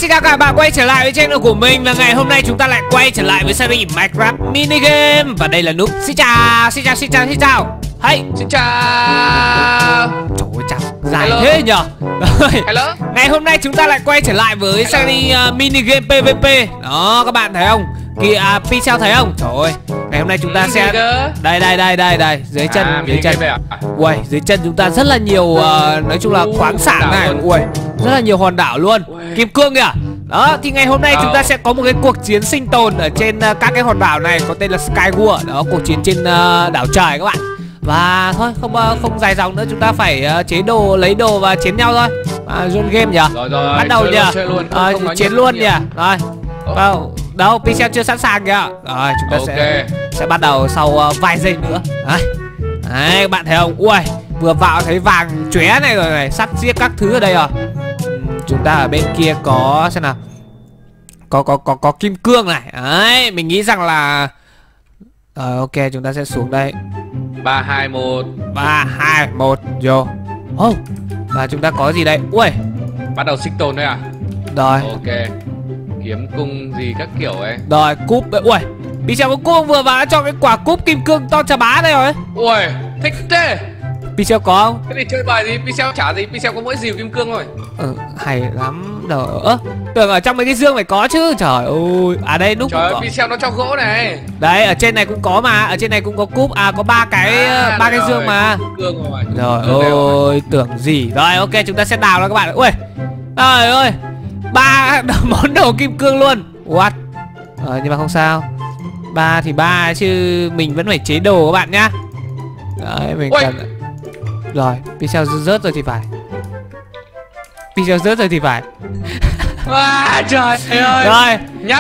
Xin chào các bạn quay trở lại với channel của mình. Và ngày hôm nay chúng ta lại quay trở lại với series Minecraft mini game. Và đây là Noob. Xin chào. Hey. Xin chào. Trời ơi chào dài thế nhở. Hello. Ngày hôm nay chúng ta lại quay trở lại với series mini game PVP. Đó các bạn thấy không? Kìa Pixel thấy không? Trời ơi. Ngày hôm nay chúng ta sẽ đây dưới chân Ui, dưới chân chúng ta rất là nhiều nói chung là khoáng sản này. Ui, rất là nhiều hòn đảo luôn. Kim cương kìa. Đó, thì ngày hôm nay chúng ta sẽ có một cái cuộc chiến sinh tồn ở trên các cái hòn đảo này có tên là Skyward. Đó, cuộc chiến trên đảo trời các bạn. Và thôi, không dài dòng nữa, chúng ta phải chế đồ, lấy đồ và chiến nhau thôi. Zone game nhỉ? Rồi, bắt đầu nhỉ? Chiến luôn nhỉ? Rồi. Đâu, Pixel chưa sẵn sàng kìa. Rồi, chúng ta sẽ bắt đầu sau vài giây nữa. Đấy, các bạn thấy không? Ui, vừa vào thấy vàng chóe này rồi này, sắt giết các thứ ở đây rồi. Chúng ta ở bên kia có xem nào. Có kim cương này. Đấy, mình nghĩ rằng là ok, chúng ta sẽ xuống đây. 3 2 1 vô. Và chúng ta có gì đây? Ui, bắt đầu sinh tồn đấy à? Rồi. Ok. Kiếm cung gì các kiểu ấy. Rồi, cúp đấy. Ui, Pixel có cúp vừa vào đã cho cái quả cúp kim cương to chà bá đây rồi. Ui, thích thế. Pixel có không? Thế thì chơi bài gì? Pixel chả gì, Pixel có mỗi dìu kim cương thôi. Hay lắm. Tưởng ở trong mấy cái dương phải có chứ. Trời ơi. À đây Noob. Trời ơi, Pixel nó cho gỗ này. Đấy, ở trên này cũng có mà. Ở trên này cũng có cúp. Có ba cái dương mà. Rồi ôi, tưởng gì. Rồi ok, chúng ta sẽ đào ra các bạn. Ui. Trời ơi. 3 món đồ kim cương luôn. What? Nhưng mà không sao. 3 thì 3 chứ mình vẫn phải chế đồ các bạn nhá. Đấy, mình cần. Rồi, Pixel rớt rồi thì phải. Trời ơi. Rồi, nháp.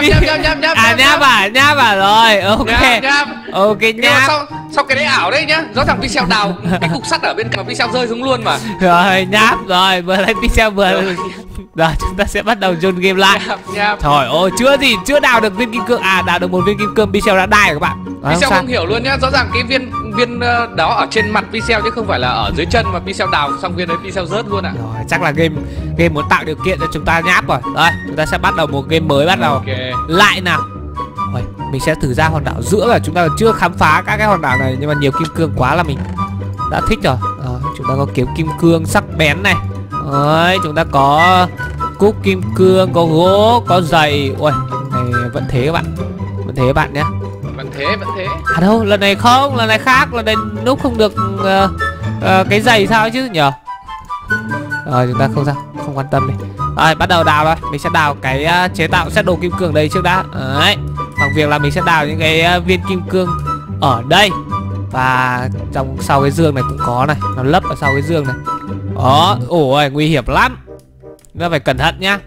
Nháp à rồi, ok. Ok nháp. Sao cái đấy ảo đấy nhá. Rõ ràng Pixel đào cái cục sắt ở bên cạnh Pixel rơi xuống luôn mà. Rồi, nháp rồi, vừa lấy Pixel vừa. Rồi, chúng ta sẽ bắt đầu zone game lại. Nháp. Trời ơi, chưa đào được viên kim cương. Đào được một viên kim cương, Pixel đã đai rồi các bạn. Pixel không hiểu luôn nhá. Rõ ràng cái viên đó ở trên mặt Pixel chứ không phải là ở dưới chân, mà Pixel đào xong viên đấy Pixel rớt luôn ạ. Rồi, chắc là game muốn tạo điều kiện cho chúng ta nháp rồi. Rồi, chúng ta sẽ bắt đầu một game mới bắt đầu. Lại nào. Rồi, mình sẽ thử ra hòn đảo giữa, là chúng ta chưa khám phá các cái hòn đảo này nhưng mà nhiều kim cương quá là mình đã thích rồi. Chúng ta có kiếm kim cương sắc bén này. Đấy, chúng ta có cúc kim cương, có gỗ, có giày. Ui, này vẫn thế các bạn. Vẫn thế các bạn nhé. Vẫn thế. Đâu, lần này không, lần này khác. Lần này Noob không được cái giày sao chứ nhở. Rồi, chúng ta không quan tâm đi. Rồi, bắt đầu đào thôi. Mình sẽ đào cái chế tạo set đồ kim cương đây trước đã. Đấy, bằng việc là mình sẽ đào những cái viên kim cương ở đây. Và sau cái giường này cũng có này. Nó lấp ở sau cái giường này. Đó, ôi nguy hiểm lắm. Chúng ta phải cẩn thận nhá.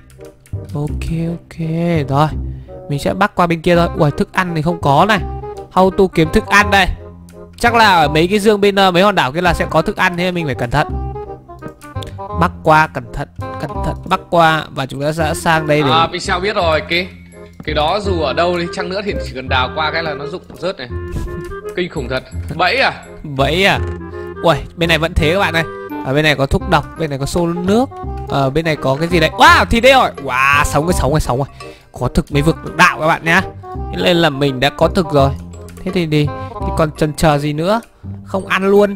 Ok. Rồi, mình sẽ bắc qua bên kia thôi. Ui, thức ăn thì không có này. How to kiếm thức ăn đây. Chắc là ở mấy cái dương bên mấy hòn đảo kia là sẽ có thức ăn, thế mình phải cẩn thận. Bắc qua, cẩn thận bắc qua. Và chúng ta sẽ sang đây để Pixel biết rồi. Cái đó dù ở đâu đi chăng nữa thì chỉ cần đào qua cái là nó rụng rớt này. Kinh khủng thật. Bẫy à? Ui, bên này vẫn thế các bạn ơi. Ở bên này có thuốc độc, bên này có xô nước. Ở bên này có cái gì đấy. Wow, thì đây rồi. Wow, sống rồi. Có thực mới vực được đạo các bạn nhá. Nên là mình đã có thực rồi. Thế thì còn chần chờ gì nữa. Không ăn luôn.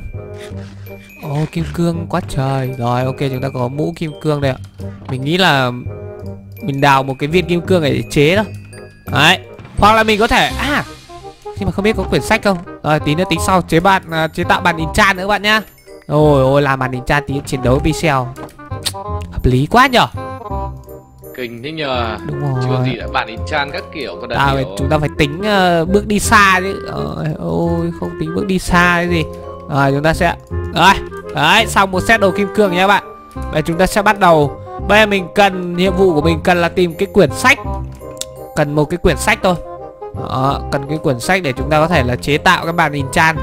Kim cương quá trời. Rồi ok, chúng ta có mũ kim cương đây ạ. Mình nghĩ là mình đào một cái viên kim cương này để chế đó. Đấy. Hoặc là mình có thể nhưng mà không biết có quyển sách không. Rồi tí nữa tính sau chế tạo bàn enchant nữa các bạn nhá. Ôi làm bàn enchant tí chiến đấu với Pixel. Hợp lý quá nhở. Kinh thế nhờ. Đúng rồi. Chưa gì đã bàn enchant các kiểu còn đã hiểu. Chúng ta phải tính bước đi xa chứ. Ôi không tính bước đi xa cái gì. Rồi chúng ta sẽ đấy, xong một set đồ kim cương nha các bạn. Vậy chúng ta sẽ bắt đầu. Bây giờ mình cần, nhiệm vụ của mình cần là tìm cái quyển sách. Cần một cái quyển sách thôi. Cần cái quyển sách để chúng ta có thể là chế tạo cái bàn enchant.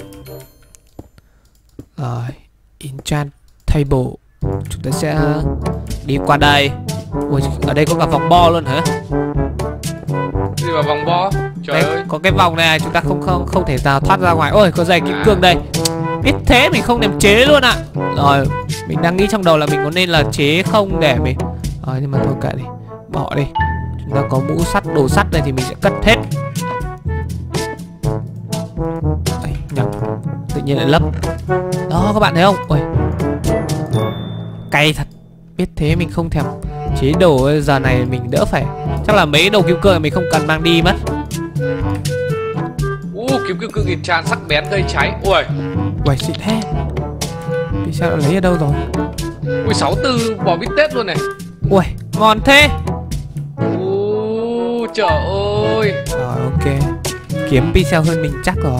Rồi, enchant table. Chúng ta sẽ đi qua đây. Ui, ở đây có cả vòng bo luôn hả? Gì mà vòng bo? Trời đây, ơi. có cái vòng này chúng ta không thể nào thoát ra ngoài. Ôi, có giày kim cương đây. Biết thế mình không thèm chế luôn ạ. Rồi, mình đang nghĩ trong đầu là mình có nên là chế không để mình. Nhưng mà thôi kệ đi. bỏ đi. Chúng ta có mũ sắt, đồ sắt này thì mình sẽ cất hết. Đây, nhầm. Tự nhiên lại lấp. Đó các bạn thấy không? Ôi, cay thật. Biết thế mình không thèm chế đồ, giờ này mình đỡ phải. Chắc là mấy đồ kim cương mình không cần mang đi mất. Kiếm kim cương enchant sắc bén gây cháy. Ui. Uầy xịn thế. Vì sao đã lấy ở đâu rồi? Ui 64 bò bít tết luôn này. Ui ngon thế. Trời ơi. Rồi ok. Kiếm pixel hơn mình chắc rồi.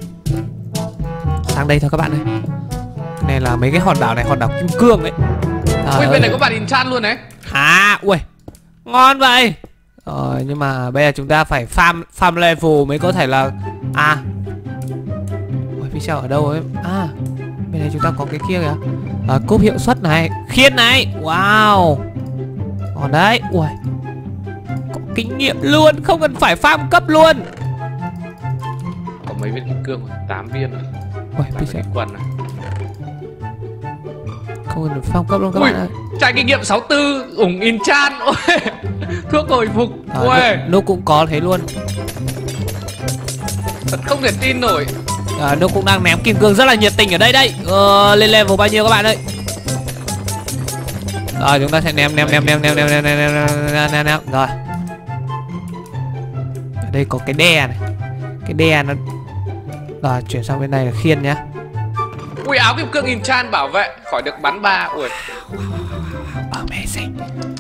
Sang đây thôi các bạn ơi. Cái này là mấy cái hòn đảo này, hòn đảo kim cương đấy. Ui bên này có bạn enchant luôn này. À ui ngon vậy. Nhưng mà bây giờ chúng ta phải farm level mới có thể là. Ui pixel ở đâu ấy? Bên này chúng ta có cái kia kìa. Cúp hiệu suất này, khiên này. Wow. Còn đấy. Ui có kinh nghiệm luôn, không cần phải farm cấp luôn. Có mấy viên kim cương rồi, 8 viên rồi. Ui pixel quần này. Không cần farm cấp luôn các bạn ơi. Trải kinh nghiệm 64 ủng enchant. Thuốc hồi phục. Nó cũng có thế luôn. Thật không thể tin nổi. Nó cũng đang ném kim cương rất là nhiệt tình ở đây đây. Lên level bao nhiêu các bạn ơi? Rồi chúng ta sẽ ném. Rồi. Ở đây có cái đe này. Cái đe nó. Rồi chuyển sang bên này là khiên nhá. Ui áo kim cương enchant bảo vệ khỏi được bắn 3. Ui. Amazing.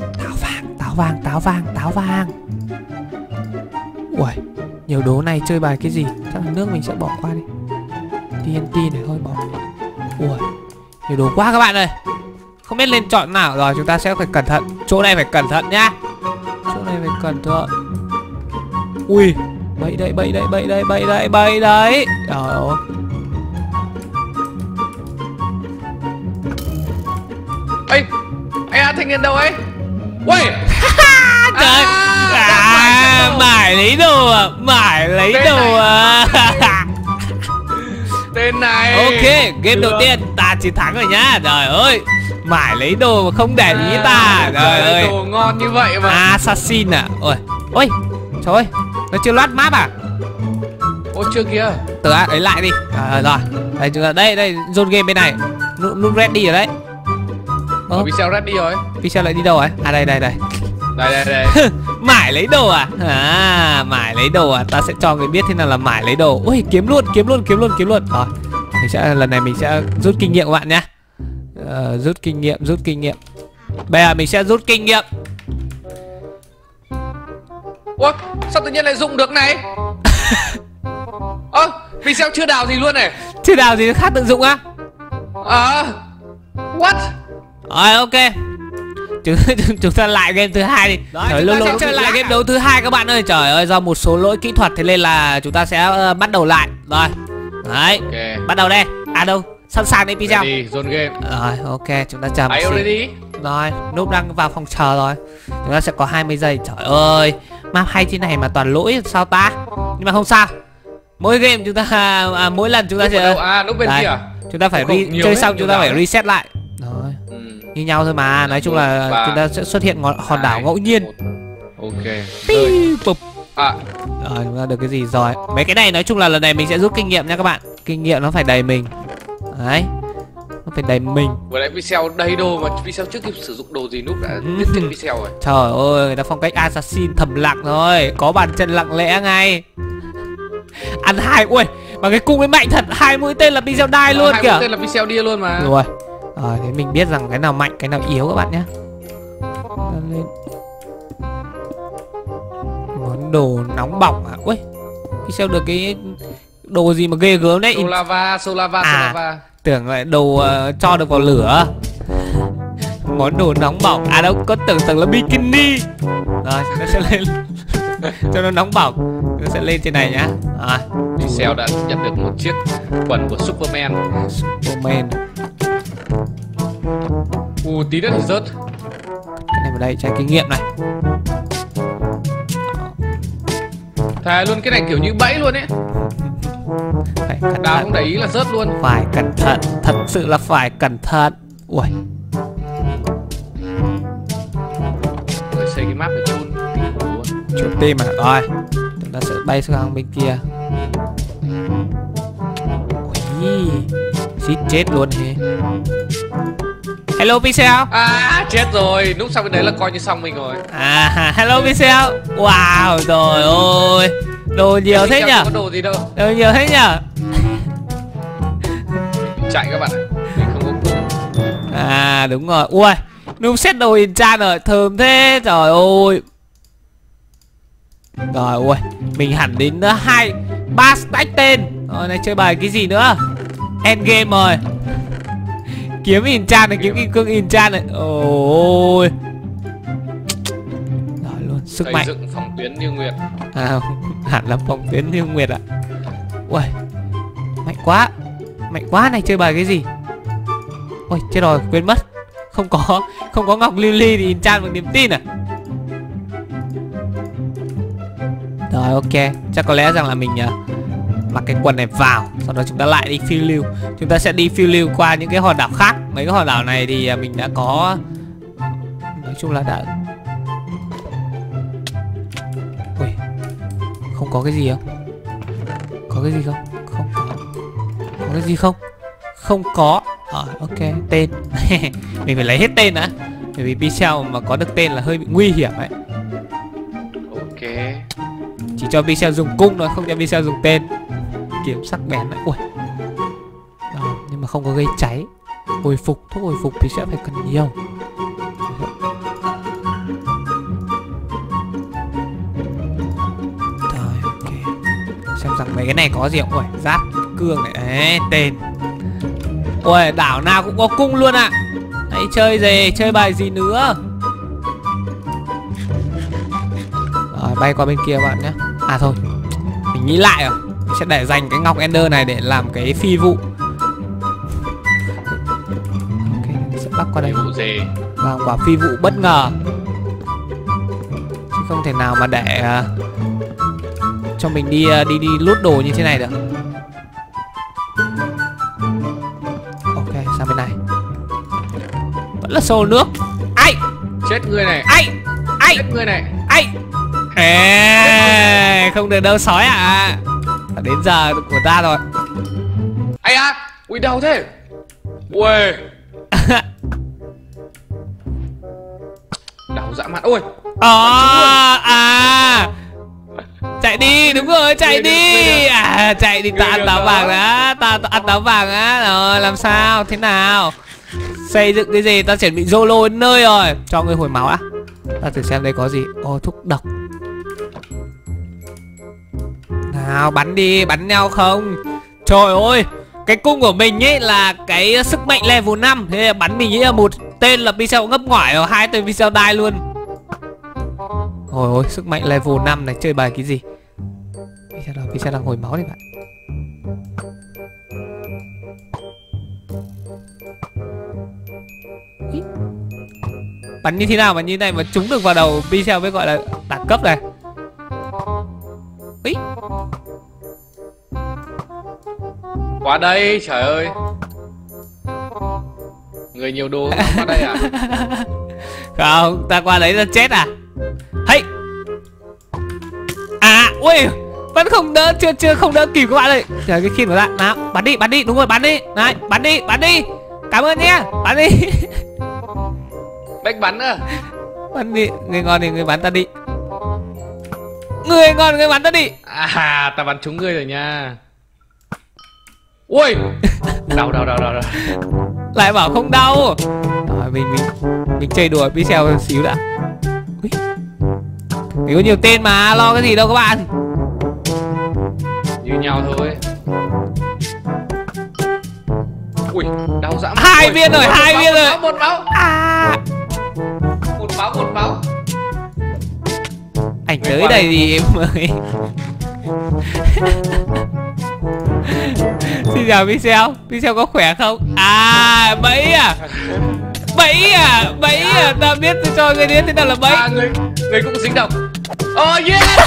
Táo vàng. Ui, nhiều đố này chơi bài cái gì? Chắc là nước mình sẽ bỏ qua đi. TNT này thôi bỏ. Ui, nhiều đố quá các bạn ơi. Không biết lên chọn nào. Rồi chúng ta sẽ phải cẩn thận. Chỗ này phải cẩn thận nhá. Chỗ này phải cẩn thận. Ui, bẫy đấy. Trời ơi. Ê, thanh niên đâu ấy? Ui. Trời. Mải lấy đồ à. Tên này. Ok, game đầu tiên ta chiến thắng rồi nhá. Trời ơi, mải lấy đồ mà không để ý ta. Trời ơi, đồ ngon như vậy mà. Assassin à. Ôi, trời ơi, nó chưa loát map à? Ôi chưa kìa. Từ ấy lại đi. Rồi, đây chúng ta đây zone game bên này. Nút ready ở đấy. Pixel ready rồi. Pixel lại đi đâu ấy? Đây. Đây. Mải lấy đồ à? Mải lấy đồ à? Ta sẽ cho người biết thế nào là mải lấy đồ. Ui, kiếm luôn. Rồi, lần này mình sẽ rút kinh nghiệm các bạn nhé. Rút kinh nghiệm. Bây giờ mình sẽ rút kinh nghiệm. Ủa, sao tự nhiên lại dụng được này? Pixel chưa đào gì luôn này. Chưa đào gì khác tự dụng á? What? Rồi, ok. Chúng ta lại game thứ hai đi. Trời, lâu sẽ chơi lại game đấu thứ hai các bạn ơi. Trời ơi, do một số lỗi kỹ thuật thế nên là chúng ta sẽ bắt đầu lại. Rồi. Đấy. Okay. Bắt đầu đây. Đâu? Sẵn sàng đi Pixel. Zone game. Rồi, ok, chúng ta chờ một xíu. Rồi, Noob đang vào phòng chờ rồi. Chúng ta sẽ có 20 giây. Trời ơi, map hay thế này mà toàn lỗi sao ta? Nhưng mà không sao. Mỗi game chúng ta mỗi lần chúng ta sẽ Noob bên kia. Chúng ta phải chơi xong chúng ta phải reset lại. Rồi. Như nhau thôi mà, nói chung là chúng ta sẽ xuất hiện hòn đảo ngẫu nhiên. Ok. Rồi chúng ta được cái gì rồi. Mấy cái này nói chung là lần này mình sẽ rút kinh nghiệm nha các bạn. Kinh nghiệm nó phải đầy mình. Đấy. Nó phải đầy mình. Vừa nãy Pixel đầy đồ mà Pixel trước khi sử dụng đồ gì Noob đã giết chết Pixel rồi. Trời ơi, người ta phong cách assassin thầm lặng thôi. Có bàn chân lặng lẽ ngay. Ăn 2. Ui, mà cái cung ấy mạnh thật. 2 mũi tên là Pixel die luôn kìa. 2 mũi tên là Pixel đi luôn mà. Rồi. Thế mình biết rằng cái nào mạnh, cái nào yếu các bạn nhé. Lên. Món đồ nóng bỏng à? Ui, Pixel được cái đồ gì mà ghê gớm đấy. Solava. Tưởng lại đồ cho được vào lửa. Món đồ nóng bỏng. Đâu, có tưởng là bikini. Rồi, nó sẽ lên. Cho nó nóng bỏng. Nó sẽ lên trên này nhá. Pixel đã nhận được một chiếc quần của Superman. Tí nữa thì rớt. Cái này vào đây, trái kinh nghiệm này. Thề luôn, cái này kiểu như bẫy luôn ấy. Phải cẩn Đào thận. không để ý là rớt luôn. Phải cẩn thận, thật sự là phải cẩn thận. Ui. Rồi xây cái map để chôn. Chụp tim à? Rồi, chúng ta sẽ bay sang bên kia. Ui, xít chết luôn thế. Hello Pixel. À chết rồi, núp sang bên đấy là coi như xong mình rồi. À hello Pixel. Wow, trời ơi, đồ nhiều thế nhở? Có đồ gì đâu. Đồ nhiều thế nhở? Chạy các bạn ạ, mình không có cung. À đúng rồi. Ui, núp set đồ enchant rồi, thơm thế, trời ơi. Rồi ui, mình hẳn đến 3 stack tên. Rồi này chơi bài cái gì nữa? Endgame rồi. Kiếm enchant này, kiếm kim cương enchant này. Ôi. Rồi luôn, sức Xây mạnh. dựng phòng tuyến như nguyệt. À, hẳn là phòng tuyến như nguyệt ạ. Ui, mạnh quá. Mạnh quá này, chơi bài cái gì? Ôi, chết rồi, quên mất. Không có ngọc lưu ly thì enchant bằng niềm tin à? Rồi ok, chắc có lẽ rằng là mình mặc cái quần này vào, sau đó chúng ta lại đi phiêu lưu. Chúng ta sẽ đi phiêu lưu qua những cái hòn đảo khác. Mấy cái hòn đảo này thì mình đã có, nói chung là đã. Ui, không có cái gì không? Có cái gì không? Không có. Có cái gì không? Không có. Ok, tên. Mình phải lấy hết tên đã. Bởi vì Pixel mà có được tên là hơi bị nguy hiểm ấy. Ok. Chỉ cho Pixel dùng cung thôi, không cho Pixel dùng tên. Kiếm sắc bén đấy. Ui. Đó, nhưng mà không có gây cháy. Hồi phục, thuốc hồi phục thì sẽ phải cần nhiều. Rồi ok. Xem rằng mấy cái này có gì không? Ui, giáp cương này. Đấy, tên. Ui, đảo nào cũng có cung luôn ạ. Hãy chơi gì, chơi bài gì nữa. Rồi, bay qua bên kia các bạn nhé. À thôi, mình nghĩ lại rồi. Mình sẽ để dành cái ngọc Ender này để làm cái phi vụ. Ok, mình sẽ bắt qua đây. Vụ gì? Làm quả phi vụ bất ngờ. Chứ không thể nào mà để cho mình đi lút đồ như thế này được. Ok, sang bên này. Vẫn là xô nước. Ai? Chết người này. Ai? Ai? Chết người này. Ai? Ê, không được đâu sói à. Đến giờ của ta rồi. Ai à? Ui đau thế. Ui. Đau dã man. Ôi. Chạy đi, đúng rồi, chạy đi. À, chạy đi, ta ăn táo vàng đã. Ta ăn táo vàng á. Rồi, làm sao, thế nào? Xây dựng cái gì, ta chuẩn bị YOLO đến nơi rồi. Cho người hồi máu á. Ta thử xem đây có gì. Ô, thuốc độc. Nào, bắn đi, bắn nhau không? Trời ơi, cái cung của mình ấy là cái sức mạnh level 5. Thế là bắn mình nghĩ là một tên là Pixel ngấp ngoải rồi, hai tên Pixel die luôn. Ôi ôi, sức mạnh level 5 này, chơi bài cái gì? Pixel đang hồi máu đấy bạn. Ý. Bắn như thế nào mà như này mà trúng được vào đầu Pixel mới gọi là đẳng cấp này. Ý. Qua đây, trời ơi. Người nhiều đồ qua đây à? Không, ta qua đấy là chết à? Hey. À, ui, vẫn không đỡ, chưa không đỡ kịp các bạn ơi. Chờ cái khi của bạn, nào, bắn đi, đúng rồi, bắn đi. Này, bắn đi. Cảm ơn nhé, bắn đi. Bách bắn à? Bắn đi, người ngon thì người bắn ta đi. Người ngon người bắn ta đi. À, ta bắn trúng ngươi rồi nha. Ui. Đau. Lại bảo không đau. Rồi, mình chơi đùa Pixel một xíu đã. Ui. Mình có nhiều tên mà, lo cái gì đâu các bạn. Như nhau thôi. Ui, đau dã man. Hai viên rồi. Một máu. À. Một máu. Anh tới đây thì em mời. Xin chào Pixel có khỏe không? À, bẫy à? Ta biết tôi cho người đến thế nào là bẫy. À, người cũng dính độc. Oh yeah.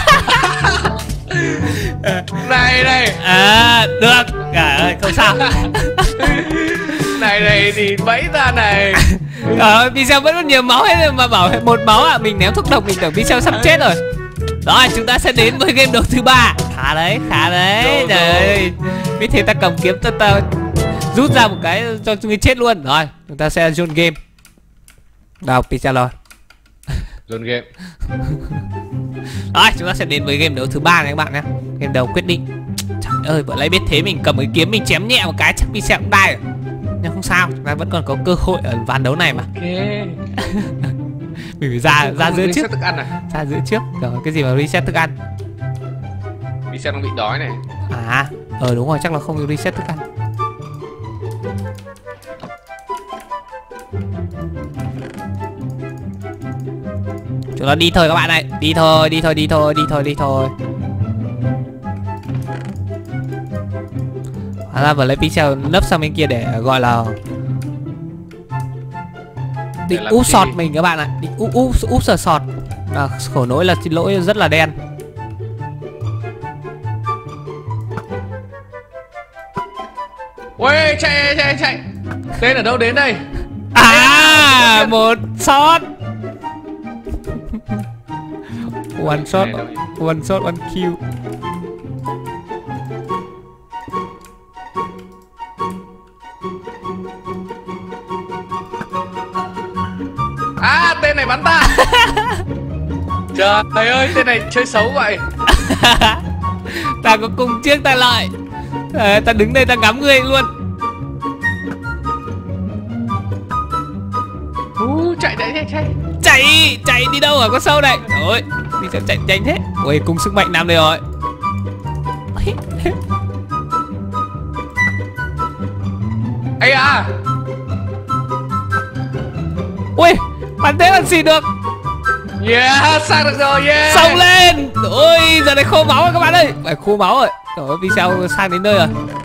Này. À, được. Trời ơi, không sao. Này thì bẫy ta này. Pixel vẫn còn nhiều máu hết mà bảo 1 máu ạ. Mình ném thuốc độc mình tưởng Pixel sắp chết rồi. Rồi chúng ta sẽ đến với game đấu thứ 3. Khá đấy, khá đấy. Trời ơi, biết thế ta cầm kiếm ta rút ra một cái cho người chết luôn. Rồi chúng ta sẽ zone game. Đâu Pixel rồi. Zone game. Rồi chúng ta sẽ đến với game đấu thứ 3 này các bạn nhé. Game đấu quyết định. Trời ơi, vừa lấy biết thế mình cầm cái kiếm mình chém nhẹ một cái chắc Pixel cũng đai rồi. Nhưng không sao, chúng ta vẫn còn có cơ hội ở ván đấu này mà. Ok. Mình phải ra giữa trước. Thức ăn à? Ra giữa trước. Rồi cái gì mà reset thức ăn? Pixel đang bị đói này. À, đúng rồi, chắc là không reset thức ăn. Chúng ta đi thôi các bạn này. Đi thôi. Hóa ra vừa lấy Pixel nấp sang bên kia để gọi là định úp sọt mình các bạn ạ. Định úp sọt. Khổ nỗi là xin lỗi rất là đen. Ôi chạy. Tên ở đâu đến đây? À, một shot. One shot, one kill. À, tên này bắn ta. Trời ơi, tên này chơi xấu vậy. Ta có cung trước ta lợi. Ta đứng đây ta ngắm ngươi luôn. Chạy đi đâu hả con sâu này? Ôi, đi sẽ chạy nhanh thế. Ôi, cung sức mạnh nằm đây rồi. Ây à. Ui, bắn thế bắn xì được. Yeah, sang được rồi, yeah. Xông lên. Ôi, giờ này khô máu rồi các bạn ơi. Phải khô máu rồi. Rồi, Pixel sang đến nơi rồi.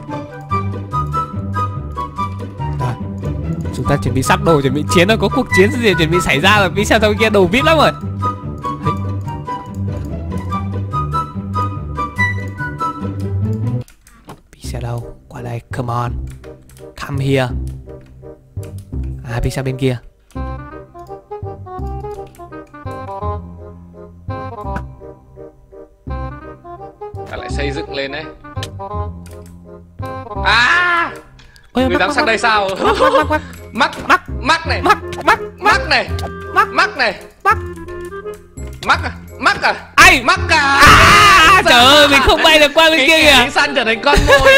Chúng ta chuẩn bị sắp đồ, chuẩn bị chiến rồi. Có cuộc chiến gì chuẩn bị xảy ra rồi. Pixel trong kia đồ vip lắm rồi. Pixel đâu? Qua đây, come on. Come here. À, Pixel bên kia. Ta lại xây dựng lên đấy. À, ôi, người dám sang đây sao? Mắc này. Mắc à? Ai? Mắc à? À, trời ơi, mình không bay được qua bên kia kìa. Săn trở thành con mồi.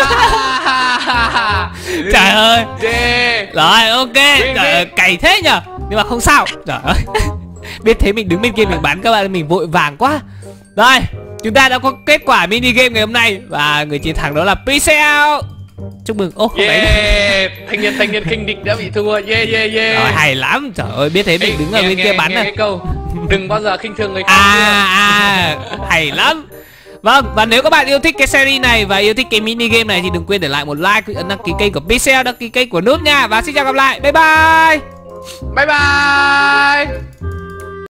Trời ơi. Yeah. Rồi, ok. Trời ơi, cày thế nhở. Nhưng mà không sao. Trời ơi. Biết thế mình đứng bên kia mình bắn các bạn, mình vội vàng quá. Rồi, chúng ta đã có kết quả mini game ngày hôm nay. Và người chiến thắng đó là Pixel. Chúc mừng. Ô, không yeah. Thanh niên khinh địch đã bị thua. Yeah. Rồi, hay lắm. Trời ơi, biết thế mình đứng ở bên kia bắn này. Câu đừng bao giờ khinh thường người khác. Hay lắm. Vâng, và nếu các bạn yêu thích cái series này và yêu thích cái mini game này thì đừng quên để lại một like, ấn đăng ký kênh của Pixel, đăng ký kênh của Noob nha. Và xin chào gặp lại. Bye bye.